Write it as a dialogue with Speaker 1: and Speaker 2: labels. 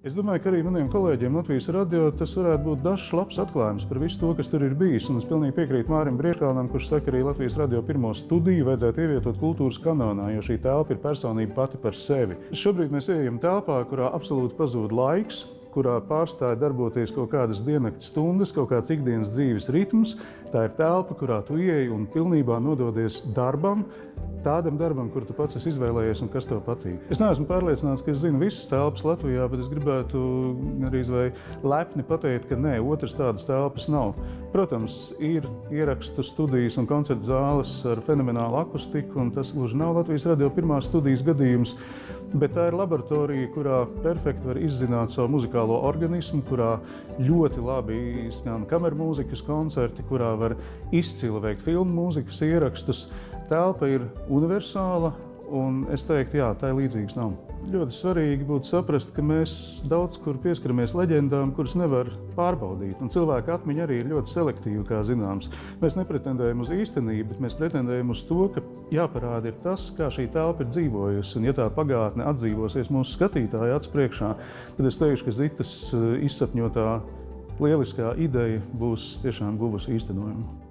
Speaker 1: Es domāju, ka arī maniem kolēģiem Latvijas radio tas varētu būt dažs labs atklājums par visu to, kas tur ir bijis. Un es pilnīgi piekrītu Mārim Brieškalnam, kurš saka, arī Latvijas radio pirmo studiju vajadzētu ievietot kultūras kanonā, jo šī telpa ir personība pati par sevi. Šobrīd mēs ejam telpā, kurā absolūti pazūd laiks, kurā pārstāja darboties kaut kādas diennakts stundas, kaut kāds ikdienas dzīves ritms. Tā ir telpa, kurā tu ieej un pilnībā nododies darbam, tādam darbam, kur tu pats esi izvēlējies un kas tev patīk. Es neesmu pārliecināts, ka es zinu visas telpas Latvijā, bet es gribētu arī lepni pateikt, ka nē, otras tādas telpas nav. Protams, ir ierakstu studijas un koncertu zāles ar fenomenālu akustiku, un tas gluži nav Latvijas radio pirmās studijas gadījums, bet tā ir laboratorija, kurā perfekti var izzināt savu muzikālo organismu, kurā ļoti labi izskan kameru mūzikas koncerti, kurā var izcili veikt filmu mūzikas ierakstus. Telpa ir universāla, un es teiktu, jā, tā līdzīgas nav. Ļoti svarīgi būtu saprast, ka mēs daudz kur pieskaramies leģendām, kuras nevar pārbaudīt, un cilvēka atmiņa arī ir ļoti selektīva, kā zināms. Mēs nepretendējam uz īstenību, bet mēs pretendējam uz to, ka jāparāda ir tas, kā šī telpa ir dzīvojusi, un ja tā pagātne atdzīvosies mūsu skatītāja acu priekšā, tad es teikšu, ka Zitas izsapņotā lieliskā ideja būs tiešām guvusi īstenojumu.